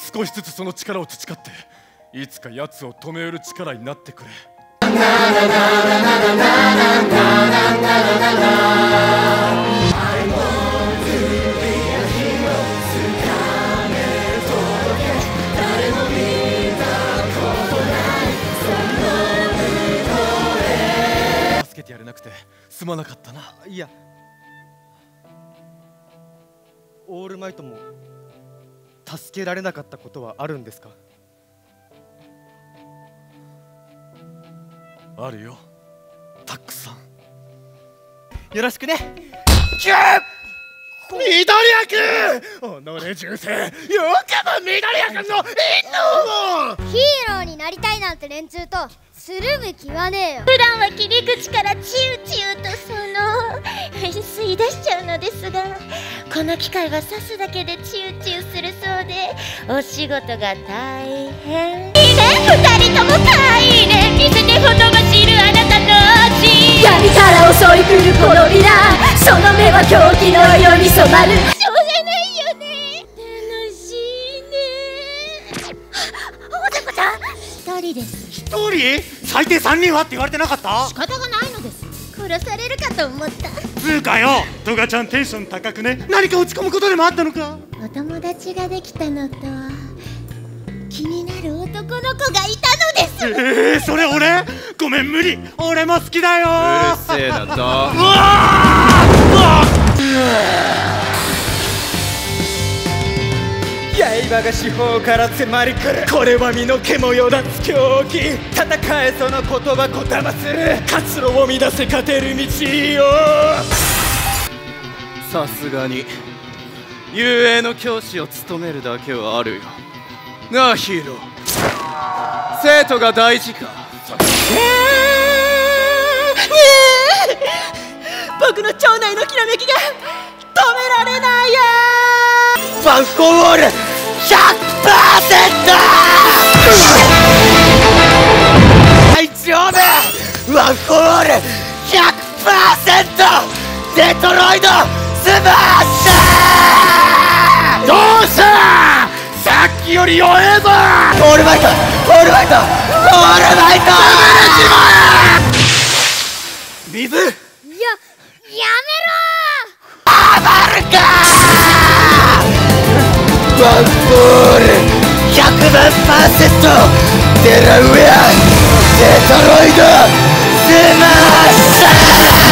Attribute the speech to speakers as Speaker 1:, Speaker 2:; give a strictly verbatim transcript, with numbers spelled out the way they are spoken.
Speaker 1: 少しずつその力を培っていつか奴を止めうる力になってくれ。助けてやれなくてすまなかったな。
Speaker 2: いや、オールマイトも助けられなかったことはあるんですか？
Speaker 1: あるよ、たくさん。
Speaker 2: よろしくね。
Speaker 3: キュー緑役己銃声、よくも緑役の陰謀を。
Speaker 4: ヒーローになりたいなんて連中とつるむ気はねえよ。
Speaker 5: 普段は切り口からチューチューとその吸い出しちゃうのですが、この機械は刺すだけでチューチューするそうで、お仕事が大変。いいね、二人ともかわいいね。見せてほとばしるあなたの血、
Speaker 6: 闇から襲い来るこのビラ、その目は狂気のように染まる。
Speaker 5: しょうがないよね。楽しいね。おでこちゃん、一人です。
Speaker 3: 一人？最低三人はって言われてなかった？
Speaker 5: 仕方がないのです。殺されるかと思った。
Speaker 3: つうかよ、トガちゃんテンション高くね。何か落ち込むことでもあったのか？
Speaker 5: お友達ができたのと気になる男の子がいたのです。
Speaker 3: えー、それ俺？ごめん無理、俺も好きだよ。
Speaker 1: うるせえなんだ。う
Speaker 3: わー
Speaker 2: 刃が四方から迫り来る。これは身の毛もよだつ狂気。戦えその言葉こたまする。活路を乱せ勝てる道よ。
Speaker 1: さすがに雄英の教師を務めるだけはあるよなあヒーロー。生徒が大事か？
Speaker 6: 僕の腸内のきらめきが止められないよ。
Speaker 3: ワンフォーオール ひゃくパーセント！ 大丈夫！ワンフォーオール ひゃくパーセント！ デトロイドスマッシュ！どうしたさっきより弱えぞ！オールマイト！オールマイト！オールマイト！水！
Speaker 4: いや、やめろ
Speaker 3: ー！余るかー！ワンフォールひゃくまんパーセント！デラウェアデトロイドスマッシャー！